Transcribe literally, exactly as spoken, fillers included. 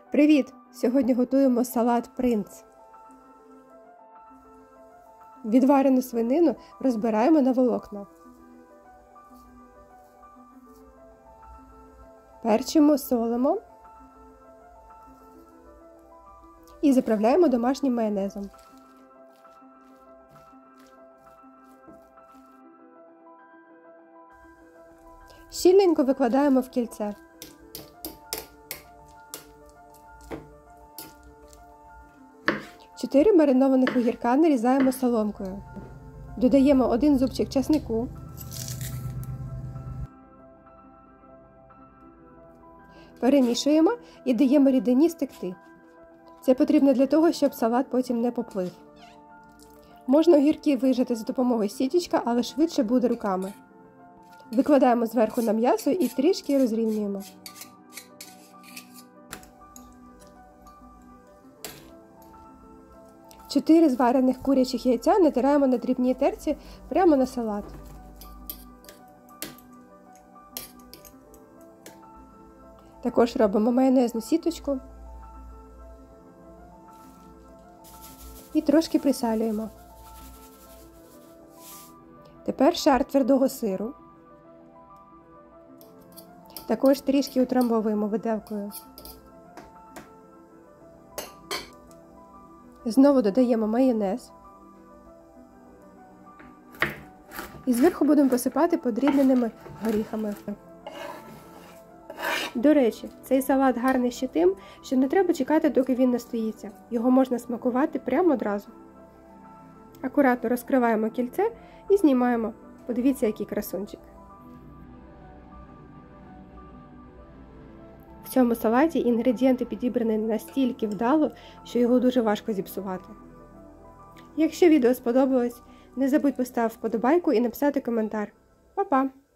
Привіт! Сьогодні готуємо салат принц. Відварену свинину розбираємо на волокна. Перчимо, солимо і заправляємо домашнім майонезом. Щільненько викладаємо в кільце. Чотири маринованих огірка нарізаємо соломкою. Додаємо один зубчик часнику. Перемішуємо і даємо рідині стекти. Це потрібно для того, щоб салат потім не поплив. Можна огірки вижати за допомогою сіточка, але швидше буде руками. Викладаємо зверху на м'ясо і трішки розрівнюємо. Чотири зварених курячих яйця натираємо на дрібній терці прямо на салат. Також робимо майонезну сіточку і трошки присалюємо. Тепер шар твердого сиру. Також трішки утрамбовуємо виделкою. Знову додаємо майонез. І зверху будемо посипати подрібненими горіхами. До речі, цей салат гарний ще тим, що не треба чекати, доки він настоїться. Його можна смакувати прямо одразу. Акуратно розкриваємо кільце і знімаємо. Подивіться, який красунчик. В цьому салаті інгредієнти підібрані настільки вдало, що його дуже важко зіпсувати. Якщо відео сподобалось, не забудь поставити вподобайку і написати коментар. Па-па!